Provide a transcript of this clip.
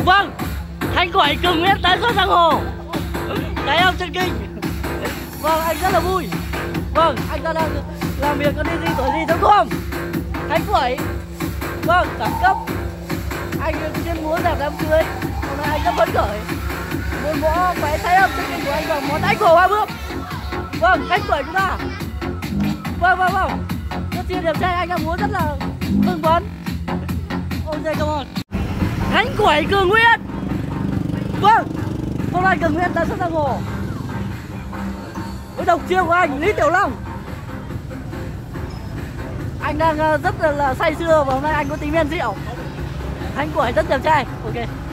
Vâng, Khánh Quẩy Cường Nguyễn tái xuất giang hồ. Cái ông chân kinh. Vâng, anh rất là vui. Vâng, anh ta đang làm việc có đi gì tuổi gì đúng không? Khánh Quẩy. Vâng, đẳng cấp. Anh chuyên múa dạp đám cưới. Hôm nay anh rất phấn khởi. Muốn võ cái thái âm chân kinh của anh vào món đánh cổ 3 bước. Vâng, Khánh Quẩy chúng ta. Vâng. Rất chi đẹp trai, anh đang múa rất là hưng phấn. Ok, come on. Khánh Quẩy Cường Nguyễn. Vâng, hôm nay Cường Nguyễn đã xuất giang hồ với độc chiêu của anh Lý Tiểu Long. Anh đang rất là say sưa và hôm nay anh có tí men rượu. Khánh Quẩy rất đẹp trai. Ok.